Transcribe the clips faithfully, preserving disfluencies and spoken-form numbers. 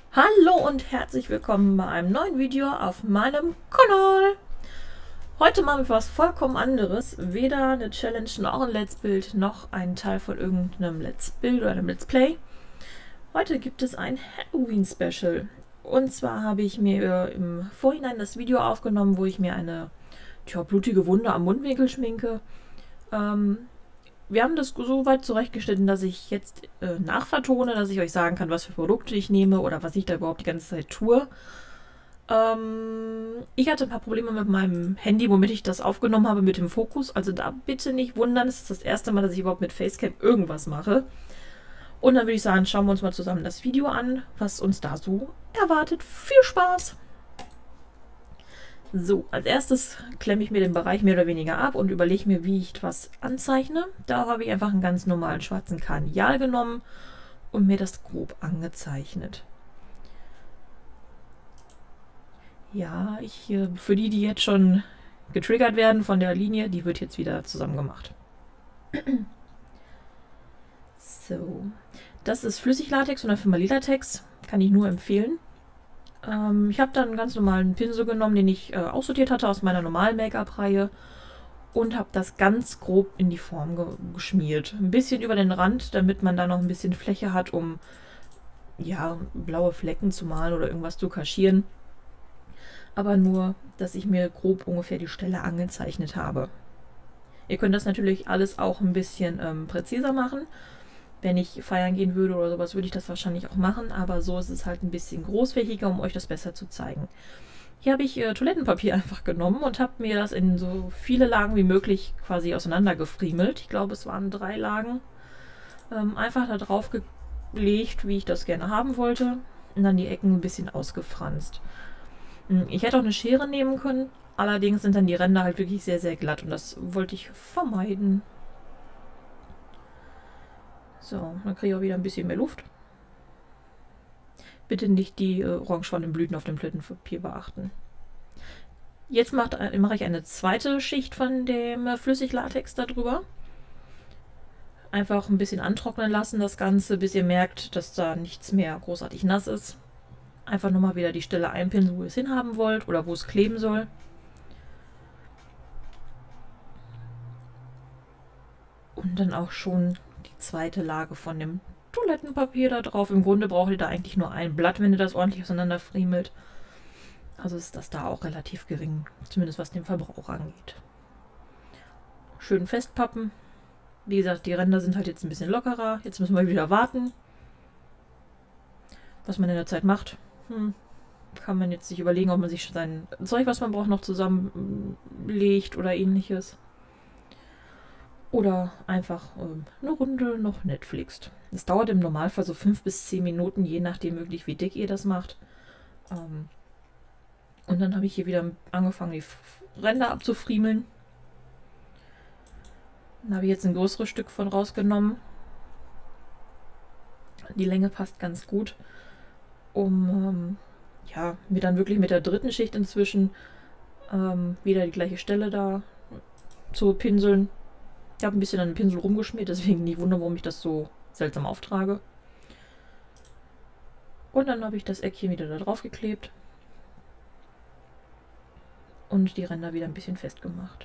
Hallo und herzlich willkommen bei einem neuen Video auf meinem Kanal. Heute machen wir was vollkommen anderes. Weder eine Challenge noch ein Let's Build noch ein Teil von irgendeinem Let's Build oder einem Let's Play. Heute gibt es ein Halloween Special. Und zwar habe ich mir im Vorhinein das Video aufgenommen, wo ich mir eine tja, blutige Wunde am Mundwinkel schminke. Ähm, Wir haben das so weit zurechtgeschnitten, dass ich jetzt äh, nachvertone, dass ich euch sagen kann, was für Produkte ich nehme oder was ich da überhaupt die ganze Zeit tue. Ähm, ich hatte ein paar Probleme mit meinem Handy, womit ich das aufgenommen habe, mit dem Fokus. Also da bitte nicht wundern, es ist das erste Mal, dass ich überhaupt mit Facecam irgendwas mache. Und dann würde ich sagen, schauen wir uns mal zusammen das Video an, was uns da so erwartet. Viel Spaß! So, als erstes klemme ich mir den Bereich mehr oder weniger ab und überlege mir, wie ich was anzeichne. Da habe ich einfach einen ganz normalen schwarzen Karneal genommen und mir das grob angezeichnet. Ja, ich, für die, die jetzt schon getriggert werden von der Linie, die wird jetzt wieder zusammen gemacht. So, das ist Flüssiglatex von der Firma Lilatex, kann ich nur empfehlen. Ähm, ich habe dann einen ganz normalen Pinsel genommen, den ich äh, aussortiert hatte aus meiner normalen Make-up-Reihe und habe das ganz grob in die Form ge geschmiert. Ein bisschen über den Rand, damit man da noch ein bisschen Fläche hat, um ja, blaue Flecken zu malen oder irgendwas zu kaschieren. Aber nur, dass ich mir grob ungefähr die Stelle angezeichnet habe. Ihr könnt das natürlich alles auch ein bisschen ähm, präziser machen. Wenn ich feiern gehen würde oder sowas, würde ich das wahrscheinlich auch machen, aber so ist es halt ein bisschen großflächiger, um euch das besser zu zeigen. Hier habe ich äh, Toilettenpapier einfach genommen und habe mir das in so viele Lagen wie möglich quasi auseinandergefriemelt. Ich glaube, es waren drei Lagen. Ähm, einfach da drauf gelegt, wie ich das gerne haben wollte, und dann die Ecken ein bisschen ausgefranst. Ich hätte auch eine Schere nehmen können, allerdings sind dann die Ränder halt wirklich sehr, sehr glatt und das wollte ich vermeiden. So, dann kriege ich auch wieder ein bisschen mehr Luft. Bitte nicht die äh, orangefarbenen Blüten auf dem Toilettenpapier beachten. Jetzt macht, äh, mache ich eine zweite Schicht von dem äh, Flüssiglatex darüber. Einfach ein bisschen antrocknen lassen das Ganze, bis ihr merkt, dass da nichts mehr großartig nass ist. Einfach nochmal wieder die Stelle einpinseln, wo ihr es hinhaben wollt oder wo es kleben soll. Und dann auch schon die zweite Lage von dem Toilettenpapier da drauf. Im Grunde braucht ihr da eigentlich nur ein Blatt, wenn ihr das ordentlich auseinanderfriemelt. Also ist das da auch relativ gering, zumindest was den Verbrauch angeht. Schön festpappen. Wie gesagt, die Ränder sind halt jetzt ein bisschen lockerer. Jetzt müssen wir wieder warten. Was man in der Zeit macht, hm, kann man jetzt sich überlegen, ob man sich sein Zeug, was man braucht, noch zusammenlegt oder ähnliches. Oder einfach ähm, eine Runde noch Netflixt. Das dauert im Normalfall so fünf bis zehn Minuten, je nachdem wirklich, wie dick ihr das macht. Ähm, und dann habe ich hier wieder angefangen, die Ränder abzufriemeln. Dann habe ich jetzt ein größeres Stück von rausgenommen. Die Länge passt ganz gut, um ähm, ja, mir dann wirklich mit der dritten Schicht inzwischen ähm, wieder die gleiche Stelle da zu pinseln. Ich habe ein bisschen an den Pinsel rumgeschmiert, deswegen nicht wundern, warum ich das so seltsam auftrage. Und dann habe ich das Eckchen wieder da drauf geklebt. Und die Ränder wieder ein bisschen festgemacht.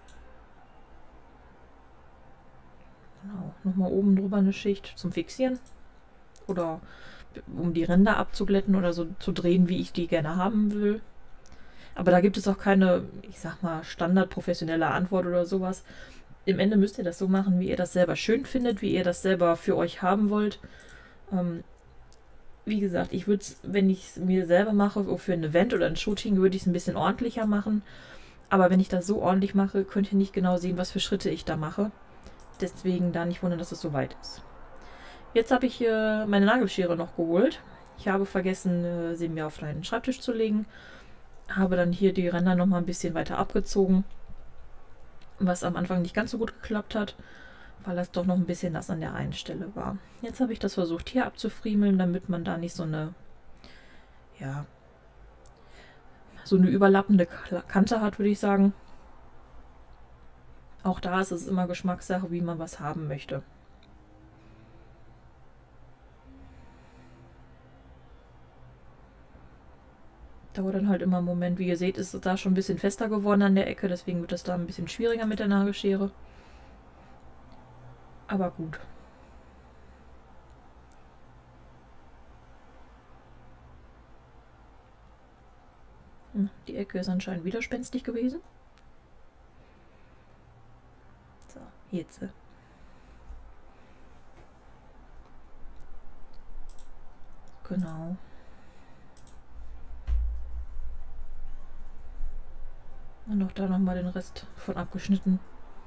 Genau, nochmal oben drüber eine Schicht zum Fixieren. Oder um die Ränder abzuglätten oder so zu drehen, wie ich die gerne haben will. Aber da gibt es auch keine, ich sag mal, standardprofessionelle Antwort oder sowas. Im Ende müsst ihr das so machen, wie ihr das selber schön findet, wie ihr das selber für euch haben wollt. Ähm, wie gesagt, ich würde es, wenn ich es mir selber mache, für ein Event oder ein Shooting, würde ich es ein bisschen ordentlicher machen. Aber wenn ich das so ordentlich mache, könnt ihr nicht genau sehen, was für Schritte ich da mache. Deswegen da nicht wundern, dass es so weit ist. Jetzt habe ich äh, meine Nagelschere noch geholt. Ich habe vergessen, äh, sie mir auf meinen Schreibtisch zu legen. Habe dann hier die Ränder noch mal ein bisschen weiter abgezogen. Was am Anfang nicht ganz so gut geklappt hat, weil das doch noch ein bisschen nass an der einen Stelle war. Jetzt habe ich das versucht hier abzufriemeln, damit man da nicht so eine, ja, so eine überlappende Kante hat, würde ich sagen. Auch da ist es immer Geschmackssache, wie man was haben möchte. Dauert dann halt immer einen Moment. Wie ihr seht, ist es da schon ein bisschen fester geworden an der Ecke, deswegen wird das da ein bisschen schwieriger mit der Nagelschere. Aber gut. Die Ecke ist anscheinend widerspenstig gewesen. So, jetzt. Genau. Und auch da nochmal den Rest von abgeschnitten.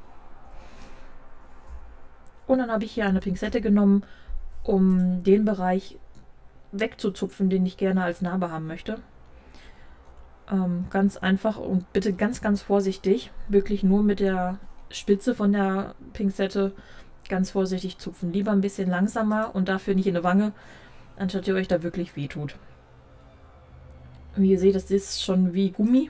Und dann habe ich hier eine Pinzette genommen, um den Bereich wegzuzupfen, den ich gerne als Narbe haben möchte. Ähm, ganz einfach und bitte ganz, ganz vorsichtig. Wirklich nur mit der Spitze von der Pinzette ganz vorsichtig zupfen. Lieber ein bisschen langsamer und dafür nicht in der Wange, anstatt ihr euch da wirklich wehtut. Wie ihr seht, das ist schon wie Gummi.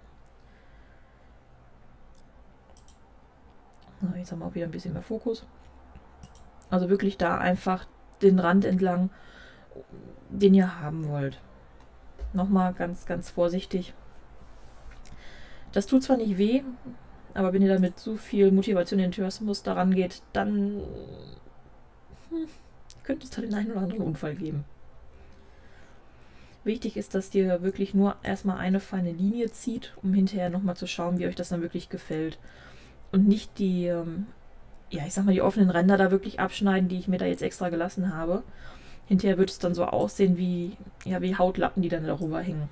So, jetzt haben wir auch wieder ein bisschen mehr Fokus. Also wirklich da einfach den Rand entlang, den ihr haben wollt. Nochmal ganz, ganz vorsichtig. Das tut zwar nicht weh, aber wenn ihr damit so viel Motivation und Enthusiasmus daran geht, dann hm, könnte es da den einen oder anderen Unfall geben. Wichtig ist, dass ihr wirklich nur erstmal eine feine Linie zieht, um hinterher nochmal zu schauen, wie euch das dann wirklich gefällt. Und nicht die, ähm, ja, ich sag mal, die offenen Ränder da wirklich abschneiden, die ich mir da jetzt extra gelassen habe. Hinterher wird es dann so aussehen wie, ja, wie Hautlappen, die dann darüber hängen.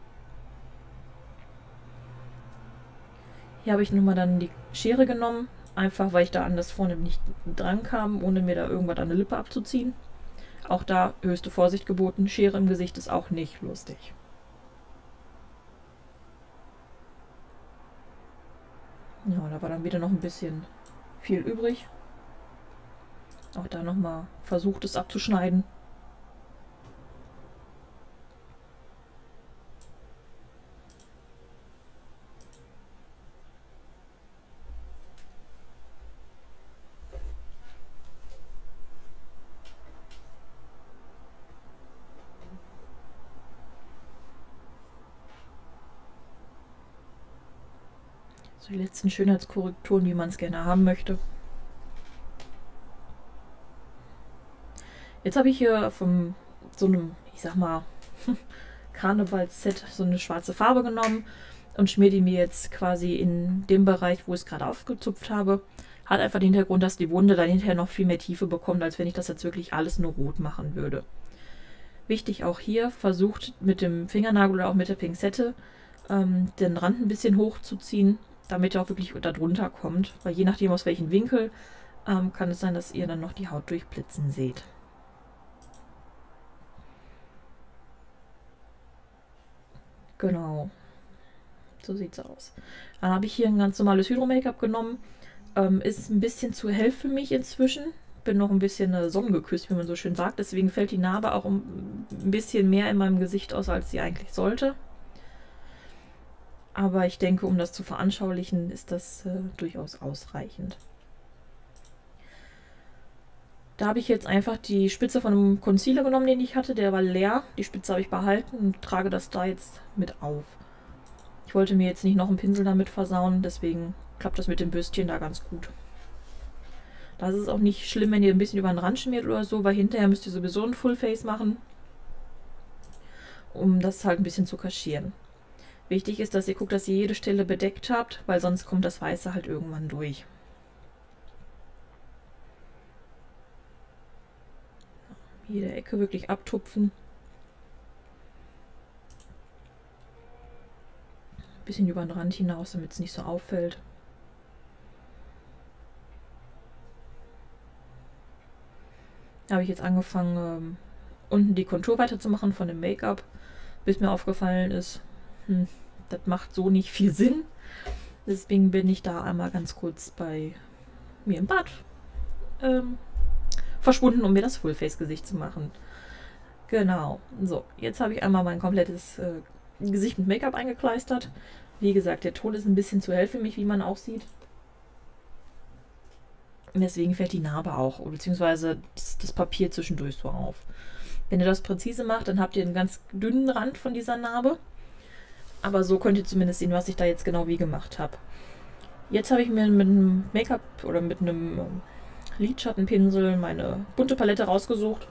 Hier habe ich nun mal dann die Schere genommen, einfach weil ich da an das vorne nicht dran kam, ohne mir da irgendwas an der Lippe abzuziehen. Auch da höchste Vorsicht geboten. Schere im Gesicht ist auch nicht lustig. Ja, da war dann wieder noch ein bisschen viel übrig. Auch da nochmal versucht es abzuschneiden. So die letzten Schönheitskorrekturen, wie man es gerne haben möchte. Jetzt habe ich hier von so einem, ich sag mal, Karnevalsset so eine schwarze Farbe genommen und schmier die mir jetzt quasi in dem Bereich, wo ich es gerade aufgezupft habe. Hat einfach den Hintergrund, dass die Wunde dann hinterher noch viel mehr Tiefe bekommt, als wenn ich das jetzt wirklich alles nur rot machen würde. Wichtig auch hier, versucht mit dem Fingernagel oder auch mit der Pinzette ähm, den Rand ein bisschen hochzuziehen, damit er auch wirklich darunter kommt. Weil je nachdem aus welchem Winkel ähm, kann es sein, dass ihr dann noch die Haut durchblitzen seht. Genau. So sieht es aus. Dann habe ich hier ein ganz normales Hydro-Make-up genommen. Ähm, ist ein bisschen zu hell für mich inzwischen. Bin noch ein bisschen äh, sonnengeküsst, wie man so schön sagt. Deswegen fällt die Narbe auch ein bisschen mehr in meinem Gesicht aus, als sie eigentlich sollte. Aber ich denke, um das zu veranschaulichen, ist das äh, durchaus ausreichend. Da habe ich jetzt einfach die Spitze von einem Concealer genommen, den ich hatte. Der war leer. Die Spitze habe ich behalten und trage das da jetzt mit auf. Ich wollte mir jetzt nicht noch einen Pinsel damit versauen, deswegen klappt das mit dem Bürstchen da ganz gut. Da ist es auch nicht schlimm, wenn ihr ein bisschen über den Rand schmiert oder so, weil hinterher müsst ihr sowieso ein Fullface machen, um das halt ein bisschen zu kaschieren. Wichtig ist, dass ihr guckt, dass ihr jede Stelle bedeckt habt, weil sonst kommt das Weiße halt irgendwann durch. Jede Ecke wirklich abtupfen. Ein bisschen über den Rand hinaus, damit es nicht so auffällt. Da habe ich jetzt angefangen, ähm, unten die Kontur weiterzumachen von dem Make-up, bis mir aufgefallen ist, hm, das macht so nicht viel Sinn. Deswegen bin ich da einmal ganz kurz bei mir im Bad ähm, verschwunden, um mir das Fullface-Gesicht zu machen. Genau. So, jetzt habe ich einmal mein komplettes äh, Gesicht mit Make-up eingekleistert. Wie gesagt, der Ton ist ein bisschen zu hell für mich, wie man auch sieht. Und deswegen fällt die Narbe auch, beziehungsweise das, das Papier zwischendurch so auf. Wenn ihr das präzise macht, dann habt ihr einen ganz dünnen Rand von dieser Narbe. Aber so könnt ihr zumindest sehen, was ich da jetzt genau wie gemacht habe. Jetzt habe ich mir mit einem Make-up oder mit einem Lidschattenpinsel meine bunte Palette rausgesucht.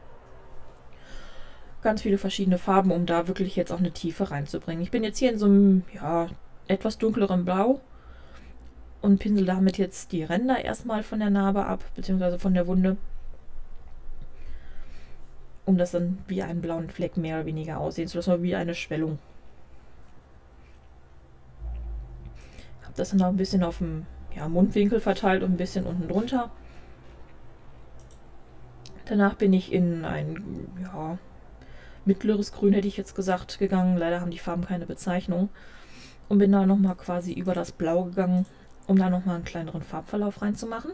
Ganz viele verschiedene Farben, um da wirklich jetzt auch eine Tiefe reinzubringen. Ich bin jetzt hier in so einem, ja, etwas dunkleren Blau und pinsel damit jetzt die Ränder erstmal von der Narbe ab, beziehungsweise von der Wunde, um das dann wie einen blauen Fleck mehr oder weniger aussehen zu lassen, wie eine Schwellung. Habe das dann noch ein bisschen auf dem, ja, Mundwinkel verteilt und ein bisschen unten drunter. Danach bin ich in ein, ja, mittleres Grün, hätte ich jetzt gesagt, gegangen. Leider haben die Farben keine Bezeichnung. Und bin da nochmal quasi über das Blau gegangen, um da nochmal einen kleineren Farbverlauf reinzumachen.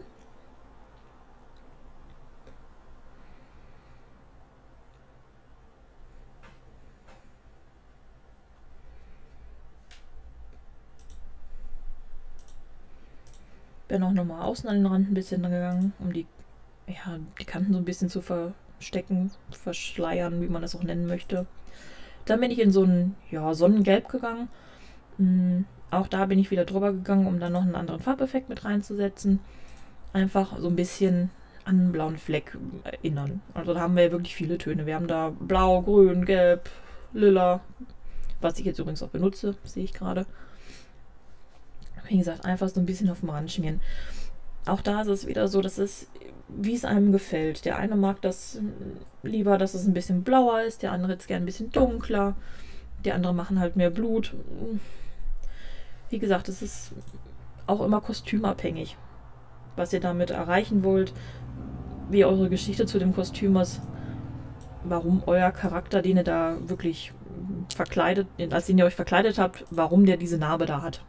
Bin auch nochmal außen an den Rand ein bisschen gegangen, um die, ja, die Kanten so ein bisschen zu verstecken, verschleiern, wie man das auch nennen möchte. Dann bin ich in so ein, ja, Sonnengelb gegangen. Mhm. Auch da bin ich wieder drüber gegangen, um dann noch einen anderen Farbeffekt mit reinzusetzen. Einfach so ein bisschen an einen blauen Fleck erinnern. Also da haben wir ja wirklich viele Töne. Wir haben da Blau, Grün, Gelb, Lila, was ich jetzt übrigens auch benutze, sehe ich gerade. Wie gesagt, einfach so ein bisschen auf dem Rand schmieren. Auch da ist es wieder so, dass es, wie es einem gefällt. Der eine mag das lieber, dass es ein bisschen blauer ist, der andere jetzt gerne ein bisschen dunkler. Die anderen machen halt mehr Blut. Wie gesagt, es ist auch immer kostümabhängig, was ihr damit erreichen wollt, wie eure Geschichte zu dem Kostüm ist, warum euer Charakter, den ihr da wirklich verkleidet, als den ihr euch verkleidet habt, warum der diese Narbe da hat.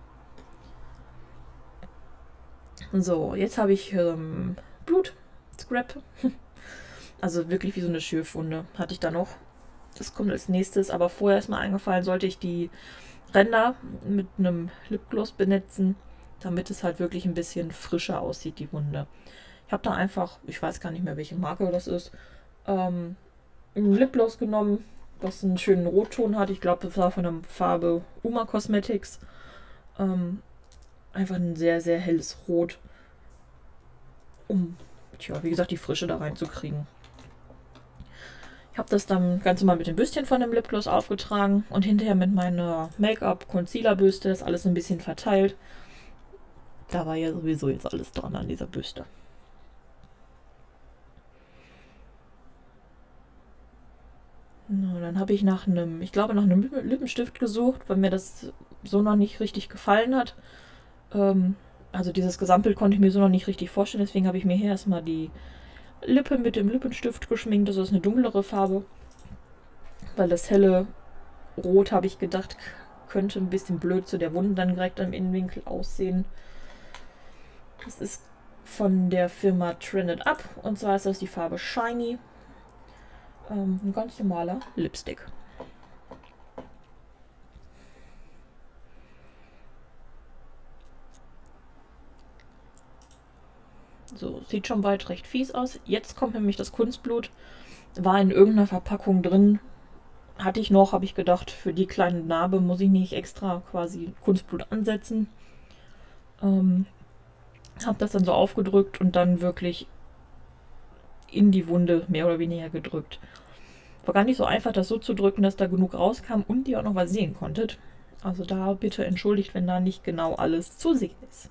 So, jetzt habe ich ähm, Blut, Scrap, also wirklich wie so eine Schürfwunde hatte ich da noch. Das kommt als nächstes, aber vorher ist mir eingefallen, sollte ich die Ränder mit einem Lipgloss benetzen, damit es halt wirklich ein bisschen frischer aussieht, die Wunde. Ich habe da einfach, ich weiß gar nicht mehr, welche Marke das ist, ähm, ein Lipgloss genommen, was einen schönen Rotton hat. Ich glaube, das war von der Farbe Uma Cosmetics. Ähm, einfach ein sehr, sehr helles Rot, um, tja, wie gesagt, die Frische da reinzukriegen. Ich habe das dann ganz normal mit dem Bürstchen von dem Lipgloss aufgetragen und hinterher mit meiner Make-up-Concealer-Bürste das alles ein bisschen verteilt. Da war ja sowieso jetzt alles dran an dieser Bürste. No, dann habe ich nach einem, ich glaube nach einem Lippenstift gesucht, weil mir das so noch nicht richtig gefallen hat. Ähm, also dieses Gesamtbild konnte ich mir so noch nicht richtig vorstellen, deswegen habe ich mir hier erstmal die Lippe mit dem Lippenstift geschminkt. Das ist eine dunklere Farbe, weil das helle Rot, habe ich gedacht, könnte ein bisschen blöd zu der Wunde dann direkt am Innenwinkel aussehen. Das ist von der Firma Trend It Up und zwar ist das die Farbe Shiny. Ähm, ein ganz normaler Lipstick. So, sieht schon bald recht fies aus. Jetzt kommt nämlich das Kunstblut. War in irgendeiner Verpackung drin. Hatte ich noch, habe ich gedacht, für die kleine Narbe muss ich nicht extra quasi Kunstblut ansetzen. Ähm, habe das dann so aufgedrückt und dann wirklich in die Wunde mehr oder weniger gedrückt. War gar nicht so einfach, das so zu drücken, dass da genug rauskam und ihr auch noch was sehen konntet. Also da bitte entschuldigt, wenn da nicht genau alles zu sehen ist.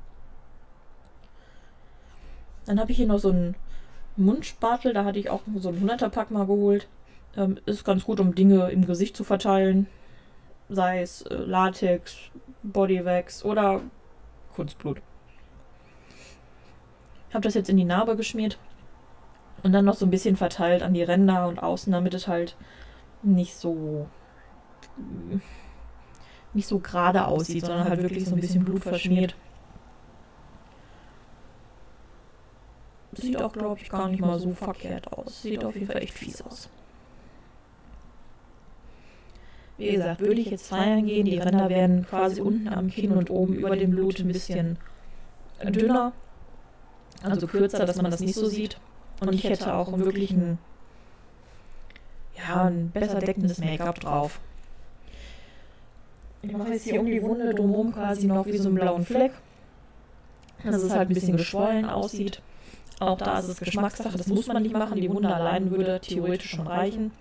Dann habe ich hier noch so einen Mundspatel, da hatte ich auch so einen hunderter-Pack mal geholt. Ähm, ist ganz gut, um Dinge im Gesicht zu verteilen. Sei es äh, Latex, Bodywax oder Kunstblut. Ich habe das jetzt in die Narbe geschmiert und dann noch so ein bisschen verteilt an die Ränder und außen, damit es halt nicht so nicht so gerade aussieht, sondern halt wirklich so ein bisschen Blut verschmiert. Sieht auch, glaube ich, gar nicht mal so verkehrt aus. Sieht auf jeden Fall echt fies aus. Wie gesagt, würde ich jetzt feiern gehen, die Ränder werden quasi unten am Kinn und oben über dem Blut ein bisschen dünner, also kürzer, dass man das nicht so sieht. Und ich hätte auch wirklich ein, ja, ein besser deckendes Make-up drauf. Ich mache jetzt hier um die Wunde drumherum quasi noch wie so einen blauen Fleck, dass es halt ein bisschen geschwollen aussieht. Auch da ist es Geschmackssache, das muss man nicht machen. Die Wunde allein würde theoretisch schon reichen.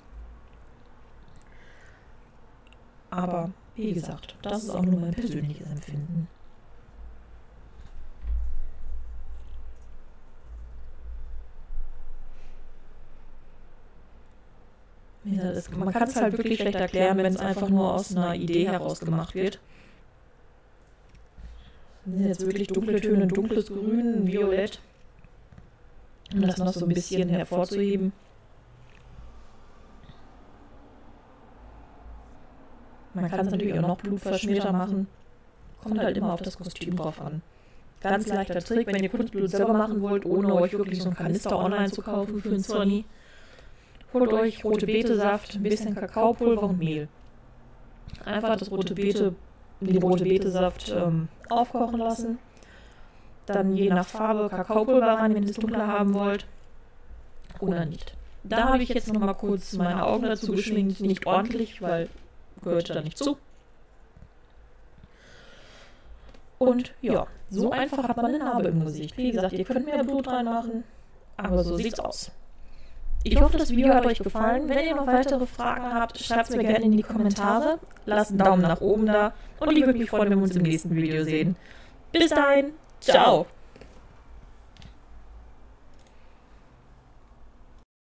Aber wie gesagt, das ist auch nur mein persönliches Empfinden. Ja, das, man kann es halt wirklich schlecht erklären, wenn es einfach nur aus einer Idee heraus gemacht wird. Das sind jetzt wirklich dunkle Töne, ein dunkles Grün, ein Violett. Um das noch so ein bisschen hervorzuheben. Man kann es natürlich auch noch blutverschmierter machen. Kommt halt immer auf das Kostüm drauf an. Ganz leichter Trick, wenn ihr Kunstblut selber machen wollt, ohne euch wirklich so einen Kanister online zu kaufen für einen Sony. Holt euch rote Betesaft, ein bisschen Kakaopulver und Mehl. Einfach das rote Beete, den rote Betesaft ähm, aufkochen lassen. Dann je nach Farbe Kakaopulver rein, wenn ihr es dunkler haben wollt. Oder nicht. Da habe ich jetzt nochmal kurz meine Augen dazu geschminkt. Nicht ordentlich, weil gehört da nicht zu. Und ja, so einfach hat man eine Narbe im Gesicht. Wie gesagt, ihr könnt mehr Blut reinmachen, aber so sieht's aus. Ich hoffe, das Video hat euch gefallen. Wenn ihr noch weitere Fragen habt, schreibt es mir gerne in die Kommentare. Lasst einen Daumen nach oben da und ich würde mich freuen, wenn wir uns im nächsten Video sehen. Bis dahin, ciao!